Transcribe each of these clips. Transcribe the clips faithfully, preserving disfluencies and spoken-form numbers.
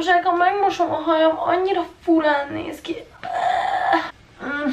Manzsága, megmosom a hajam, annyira furán néz ki. Mm.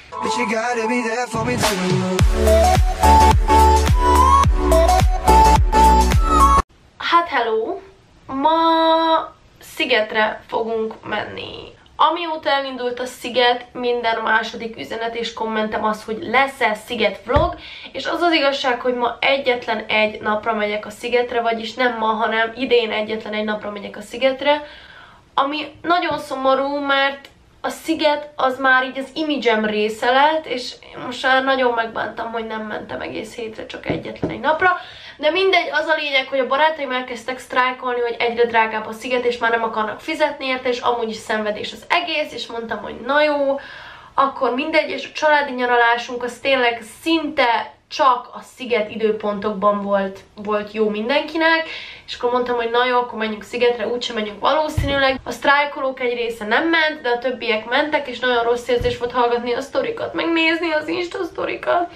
Hát hello! Ma szigetre fogunk menni. Amióta elindult a sziget, minden második üzenet és kommentem az, hogy lesz-e sziget vlog, és az az igazság, hogy ma egyetlen egy napra megyek a szigetre, vagyis nem ma, hanem idén egyetlen egy napra megyek a szigetre, ami nagyon szomorú, mert a sziget az már így az imidzsem része lett, és most már nagyon megbántam, hogy nem mentem egész hétre, csak egyetlen egy napra. De mindegy, az a lényeg, hogy a barátaim elkezdtek sztrájkolni, hogy egyre drágább a sziget, és már nem akarnak fizetni érte, és amúgy is szenvedés az egész, és mondtam, hogy na jó, akkor mindegy, és a családi nyaralásunk az tényleg szinte csak a sziget időpontokban volt, volt jó mindenkinek, és akkor mondtam, hogy na jó, akkor menjünk szigetre, úgysem menjünk valószínűleg. A sztrájkolók egy része nem ment, de a többiek mentek, és nagyon rossz érzés volt hallgatni a sztorikat, megnézni az Insta sztorikat.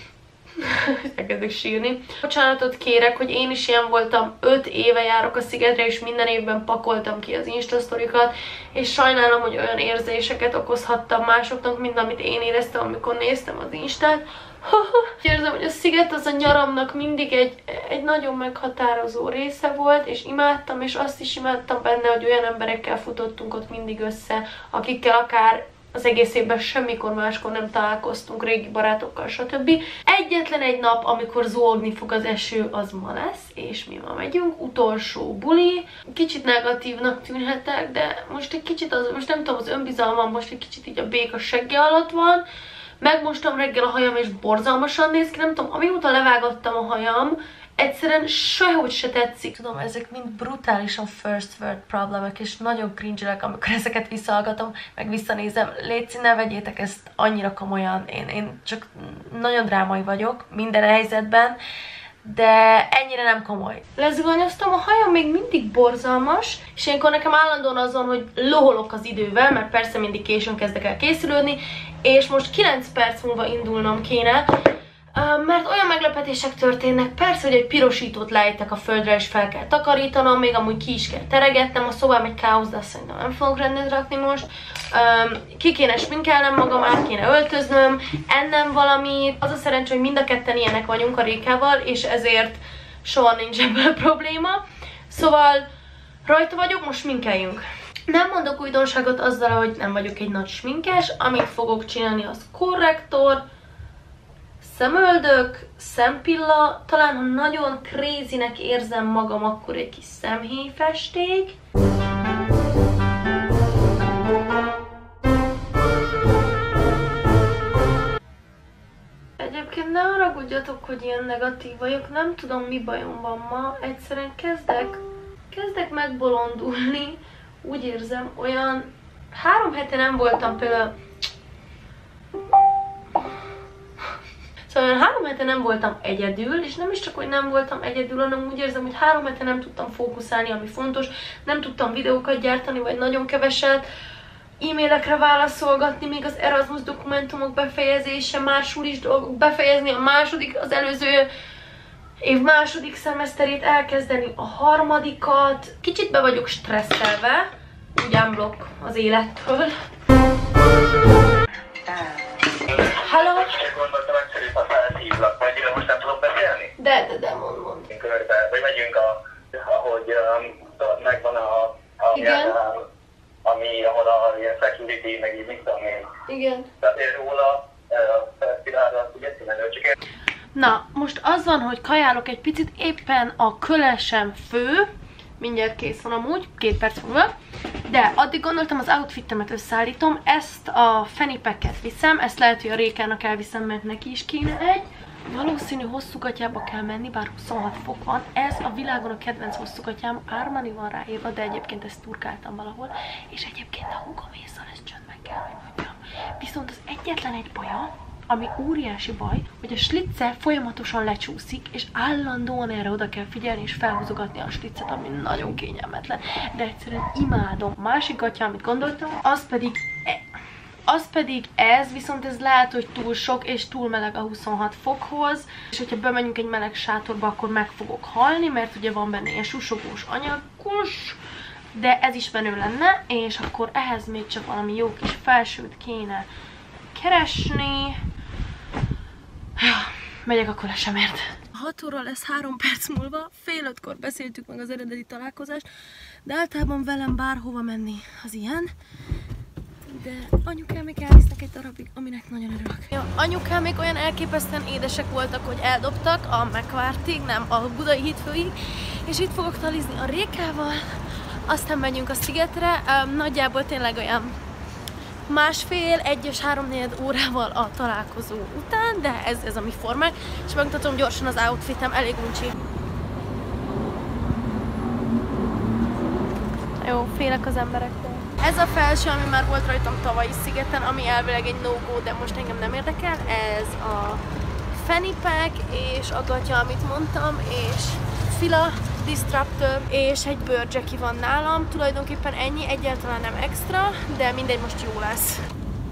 Elkezdek sírni. Bocsánatot kérek, hogy én is ilyen voltam, öt éve járok a szigetre, és minden évben pakoltam ki az Insta sztorikat, és sajnálom, hogy olyan érzéseket okozhattam másoknak, mint amit én éreztem, amikor néztem az Instát. Érzem, hogy a sziget az a nyaramnak mindig egy, egy nagyon meghatározó része volt, és imádtam, és azt is imádtam benne, hogy olyan emberekkel futottunk ott mindig össze, akikkel akár az egész évben semmikor máskor nem találkoztunk, régi barátokkal, stb. Egyetlen egy nap, amikor zúgni fog az eső, az ma lesz, és mi ma megyünk, utolsó buli. Kicsit negatívnak tűnhetek, de most egy kicsit, az, most nem tudom, az önbizalmam most egy kicsit így a béka segge alatt van. Megmostam reggel a hajam, és borzalmasan néz ki, nem tudom, amióta levágattam a hajam, egyszerűen sehogy se tetszik. Tudom, ezek mind brutálisan first world problémák, és nagyon cringe-elek, amikor ezeket visszahallgatom, meg visszanézem. Léci, ne vegyétek ezt annyira komolyan. Én, én csak nagyon drámai vagyok minden helyzetben, de ennyire nem komoly. Lezuganyoztam, a hajam még mindig borzalmas, és ilyenkor nekem állandóan azon, hogy loholok az idővel, mert persze mindig későn kezdek el készülődni, és most kilenc perc múlva indulnom kéne, mert olyan meglepetések történnek, persze, hogy egy pirosítót lejtek a földre, és fel kell takarítanom, még amúgy ki is kell teregetnem, a szobám egy káosz, de azt szerintem nem fogok rendet rakni most. Ki kéne sminkelnem magam, át kéne öltöznöm, ennem valamit. Az a szerencsé, hogy mind a ketten ilyenek vagyunk a Rékával, és ezért soha nincs ebből probléma. Szóval rajta vagyok, most sminkeljünk. Nem mondok újdonságot azzal, hogy nem vagyok egy nagy sminkes, amit fogok csinálni, az korrektor, szemöldök, szempilla, talán ha nagyon crazynek érzem magam, akkor egy kis szemhéjfesték. Egyébként ne haragudjatok, hogy ilyen negatív vagyok, nem tudom, mi bajom van ma, egyszerűen kezdek, kezdek megbolondulni, úgy érzem, olyan három hete nem voltam például. Szóval három hete nem voltam egyedül, és nem is csak, hogy nem voltam egyedül, hanem úgy érzem, hogy három hete nem tudtam fókuszálni, ami fontos, nem tudtam videókat gyártani, vagy nagyon keveset, e-mailekre válaszolgatni, még az Erasmus dokumentumok befejezése, már sulis dolgok befejezni, a második, az előző év második szemeszterét elkezdeni, a harmadikat. Kicsit be vagyok stresszelve, úgy unblock az élettől. Hello? Gondoltam, egyszerűbb, ha felhívlak, majd ide most nem tudok beszélni? De, de, de, mond, mond. Körbe, vagy megyünk, a, ahogy um, megvan a, a igen. Ilyen, ami, ahol a ilyen security, meg így mit tudom én. Igen. Tehát én róla, a felszínára, ugye színelő, csak én... Na, most az van, hogy kajálok egy picit, éppen a kölesem fő, mindjárt kész van amúgy, két perc múlva, de addig gondoltam, az outfitemet összeállítom, ezt a fanny packet viszem, ezt lehet, hogy a Rékának elviszem, mert neki is kéne egy. Valószínű hosszúgatyába kell menni, bár huszonhat fok van. Ez a világon a kedvenc hosszúgatyám, Armani van ráírva, de egyébként ezt turkáltam valahol, és egyébként a húgom észre, ez csönd meg kell, hogy mondjam. Viszont az egyetlen egy baja, ami óriási baj, hogy a slitze folyamatosan lecsúszik, és állandóan erre oda kell figyelni, és felhúzogatni a slitzet, ami nagyon kényelmetlen. De egyszerűen imádom. A másik gatya, amit gondoltam, az pedig, az pedig ez, viszont ez lehet, hogy túl sok, és túl meleg a huszonhat fokhoz, és hogyha bemegyünk egy meleg sátorba, akkor meg fogok halni, mert ugye van benne ilyen susogós anyagos, de ez is menő lenne, és akkor ehhez még csak valami jó kis felsőt kéne keresni. Megyek akkor esemért. hat óra lesz három perc múlva, fél ötkor beszéltük meg az eredeti találkozást, de általában velem bárhova menni az ilyen. De anyukámék elvisznek egy darabig, aminek nagyon örülök. Ja, anyukámék olyan elképesztően édesek voltak, hogy eldobtak a Megvártig, nem a Budai hídfőig, és itt fogok talizni a Rékával, aztán megyünk a szigetre, nagyjából tényleg olyan másfél, egy és háromnegyed órával a találkozó után, de ez, ez a mi formák, és megmutatom gyorsan az outfitem, elég uncsi. Jó, félek az emberektől. Ez a felső, ami már volt rajtam tavalyi szigeten, ami elvileg egy no-go, de most engem nem érdekel, ez a fanny pack és a gatya, amit mondtam, és fila, disruptor és egy bőrjacky van nálam. Tulajdonképpen ennyi, egyáltalán nem extra, de mindegy, most jó lesz.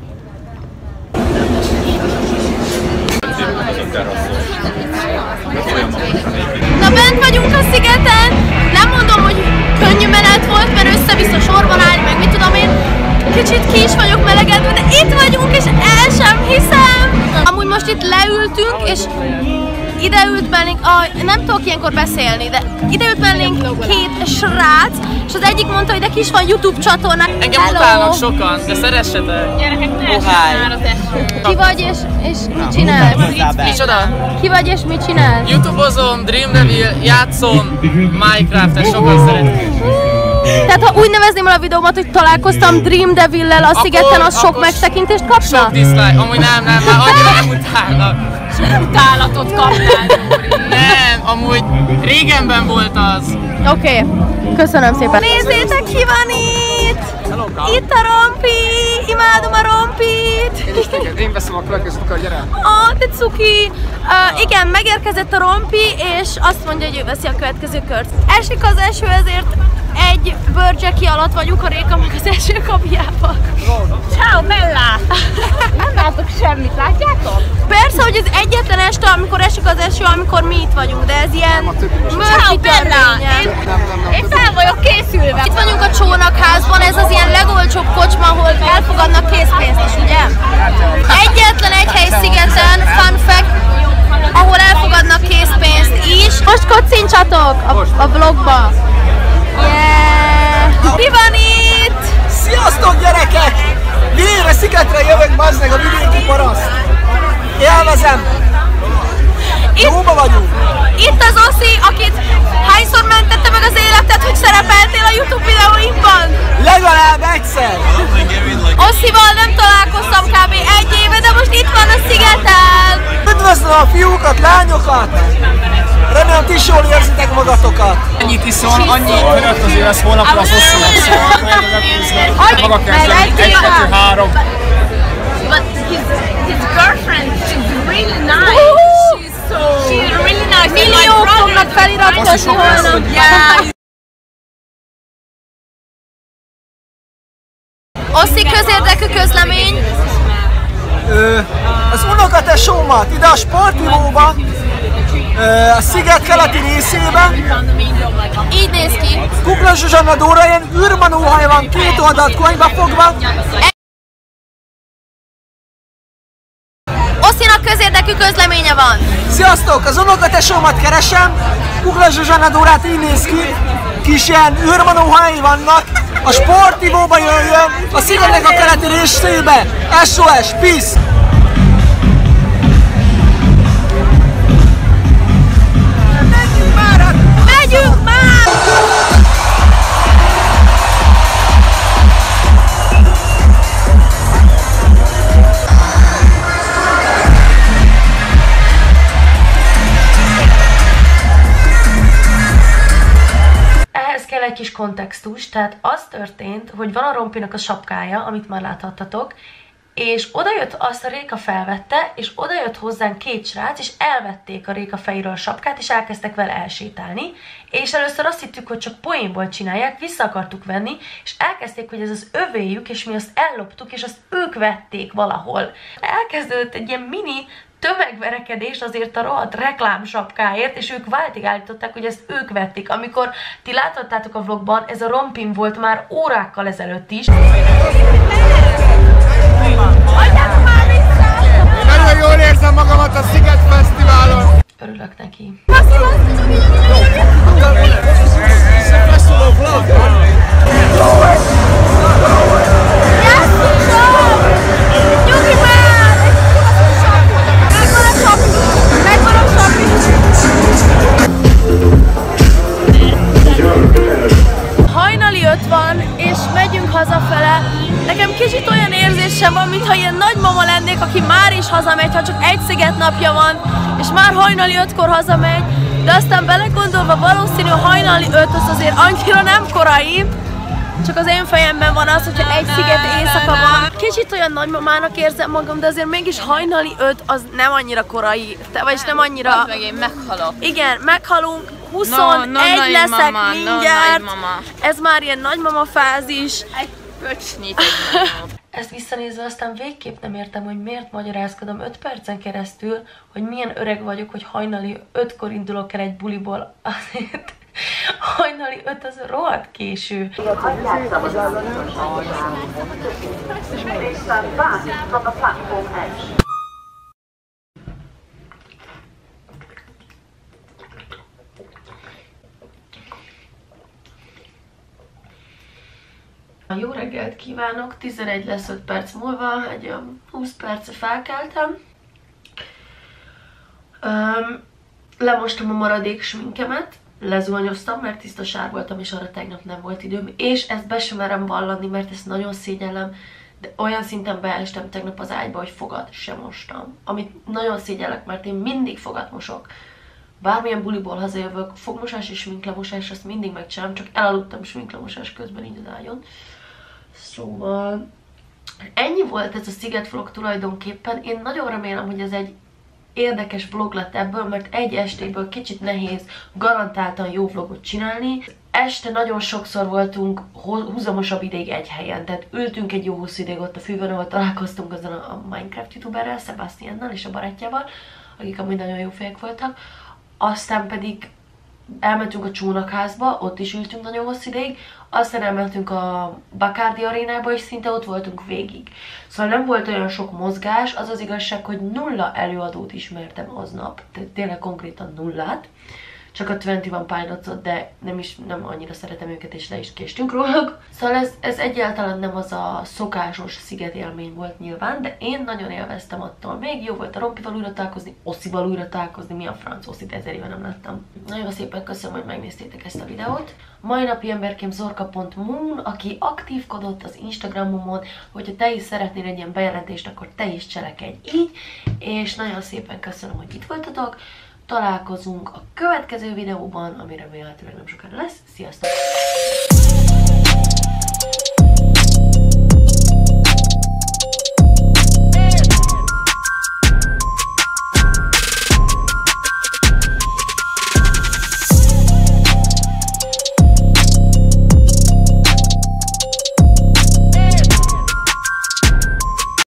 Na, bent vagyunk a szigeten, nem mondom, hogy könnyű menet volt, mert össze-vissza sorban állni, meg mit tudom én, kicsit ki is vagyok melegedve, de itt vagyunk, és el sem hiszem! Amúgy most itt leültünk, és ide ült mellénk, ah, nem tudok ilyenkor beszélni, de ide ült mellénk két srác, és az egyik mondta, hogy de kis van YouTube csatornák. Engem utálnak sokan, de szeressetek! Gyerekek, ne essetek már az eső! Ki vagy és, és mit csinálsz? Micsoda? Ki vagy és mit csinálsz? YouTube-ozom, Dream Devil, játszom, Minecraft-et sokan szeretik. Tehát ha úgy nevezném el a videómat, hogy találkoztam Dream Devil-lel a szigeten, az sok megtekintést kapna? Sok dislike, amúgy nem, nem, már annyira nem utálnak. Utálatot kaptál, Nem, amúgy régenben volt az. Oké, okay. Köszönöm szépen. Nézzétek, ki van itt! Itt a Rompi! Imádom a Rompit! Én is téged, én veszem a következőt, gyere! Ah, te cuki! Uh, igen, megérkezett a Rompi, és azt mondja, hogy ő veszi a következő kört. Esik az eső, ezért egy bőrjacky alatt vagyunk a Réka meg az eső kabjában. Ciao Bella! Nem látok semmit, látjátok? Persze, hogy ez egyetlen este, amikor esik az eső, amikor mi itt vagyunk, de ez ilyen murphy törvénye. Én, én fel vagyok készülve. Itt vagyunk a Csónakházban, ez az ilyen legolcsóbb kocsma, ahol elfogadnak készpénzt is, ugye? Egyetlen egy hely szigeten, fun fact, ahol elfogadnak készpénzt is. Most kocincsatok a, a vlogba. Yeah! Mi van itt? Sziasztok, gyerekek! Végre szigetre jövök, bazd meg, a vidéki paraszt! Élvezem! Jóba vagyunk! Itt az Oszi, akit hányszor mentette meg az életet, hogy szerepeltél a YouTube videóinkban? Legalább egyszer! Oszival nem találkoztam kb. Egy éve, de most itt van a szigeten! Üdvözlöm a fiúkat, lányokat! Remélem, ti is jól érzitek magatokat! Ennyit iszol, annyi körött azért lesz holnapra az hosszú lesz. Maga kezdve, egy, kettő, három. But his, his girlfriend, she's really nice. She's so... She's really nice. Milliók fognak feliratkozni holnap. Yeah. Oszi, közérdekű közlemény. Ö, az unokatesómat ide a sportivóba, ö, a sziget keleti részében. Így néz ki. Kukla Zsuzsanna Dóra, ilyen űrmanóhaj van, két oldalt konyba fogva. Oszinak közérdekű közleménye van. Sziasztok, az unokatesómat keresem. Kukla Zsuzsanna Dórát így néz ki. Kis ilyen űrmanóhaj vannak. A sportivóba jöjjön, a szigetnek a keleti részébe. es o es, peace! Menjünk már! Megyünk már! Ehhez kell egy kis kontextus, tehát az történt, hogy van a Rompinak a sapkája, amit már láthattatok, és odajött, azt a Réka felvette, és odajött hozzánk két srác, és elvették a Réka fejéről a sapkát, és elkezdtek vele elsétálni, és először azt hittük, hogy csak poénból csinálják, vissza akartuk venni, és elkezdték, hogy ez az övéjük, és mi azt elloptuk, és azt ők vették valahol. Elkezdődött egy ilyen mini tömegverekedést azért a rohadt reklámsapkáért, és ők váltig állították, hogy ezt ők vették. Amikor ti láthattátok a vlogban, ez a rompin volt már órákkal ezelőtt is. Nagyon jól érzem magamat a Sziget Fesztiválon! Örülök neki. Hajnali öt van, és megyünk hazafele. Nekem kicsit olyan érzésem van, mintha ilyen nagymama lennék, aki már is hazamegy, ha csak egy sziget napja van, és már hajnali ötkor hazamegy, de aztán belegondolva valószínű, a hajnali öt az azért annyira nem korai, csak az én fejemben van az, hogyha egy sziget éjszaka van. Kicsit olyan nagymamának érzem magam, de azért mégis hajnali öt az nem annyira korai, te, vagyis nem annyira... Az meg én meghalok. Igen, meghalunk, huszonegy no, no, leszek mama, mindjárt, no, mama. Ez már ilyen nagymama fázis. Egy pöcsnyit, egy mama. Ezt visszanézve aztán végképp nem értem, hogy miért magyarázkodom öt percen keresztül, hogy milyen öreg vagyok, hogy hajnali ötkor indulok el egy buliból. Azért hajnali öt az rohadt késő. Jó reggelt kívánok! tizenegy lesz öt perc múlva, egy olyan húsz perce felkeltem. Um, lemostam a maradék sminkemet, lezuhanyoztam, mert tisztasár voltam, és arra tegnap nem volt időm, és ezt be sem merem vallani, mert ezt nagyon szégyellem, de olyan szinten beestem tegnap az ágyba, hogy fogat sem mostam. Amit nagyon szégyellek, mert én mindig fogat mosok. Bármilyen buliból hazajövök, fogmosás és sminklemosás, azt mindig megcsinálom, csak elaludtam sminklemosás közben így az ágyon. Szóval ennyi volt ez a Sziget vlog tulajdonképpen. Én nagyon remélem, hogy ez egy érdekes vlog lett ebből, mert egy estéből kicsit nehéz garantáltan jó vlogot csinálni. Este nagyon sokszor voltunk húzamosabb ideig egy helyen, tehát ültünk egy jó hosszú ideig ott a fűben, ahol találkoztunk azzal a Minecraft youtuberrel, Sebastiannal és a barátjával, akik amúgy nagyon jó fejek voltak. Aztán pedig elmentünk a csónakházba, ott is ültünk nagyon hosszú ideig, aztán elmentünk a Bacardi arénába, és szinte ott voltunk végig. Szóval nem volt olyan sok mozgás, az az igazság, hogy nulla előadót ismertem aznap, tehát tényleg konkrétan nullát. Csak a huszonegy Pilotsot, de nem is nem annyira szeretem őket, és le is késtünk róluk. Szóval ez, ez egyáltalán nem az a szokásos Sziget élmény volt nyilván, de én nagyon élveztem attól. Még jó volt a Rompival újra találkozni, Oszival újra találkozni, mi a franc Oszit ezer éve nem láttam. Nagyon szépen köszönöm, hogy megnéztétek ezt a videót. Mai napi emberként zorka pont moon, aki aktívkodott az Instagramomon, hogyha te is szeretnél egy ilyen bejelentést, akkor te is cselekedj így, és nagyon szépen köszönöm, hogy itt voltatok. Találkozunk a következő videóban, ami remélhetőleg nem sokára lesz. Sziasztok!